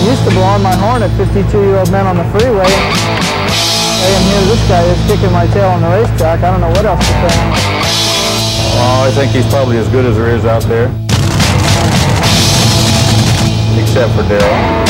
used to blowing my horn at 52-year-old men on the freeway. And here this guy is kicking my tail on the racetrack. I don't know what else to say. Oh, I think he's probably as good as there is out there. Except for Daryl.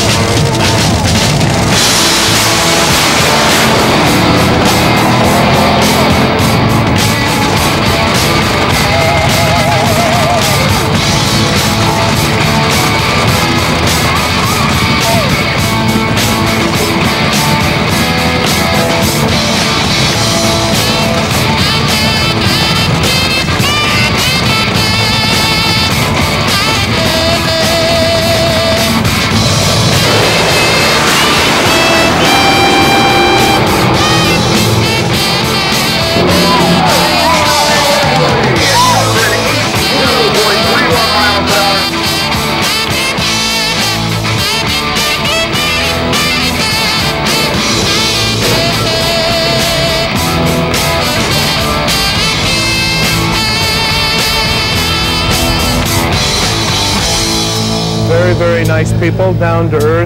Very, very nice people, down to earth.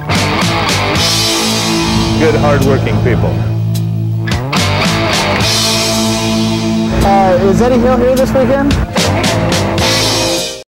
Good, hard-working people. Is Eddie Hill here this weekend?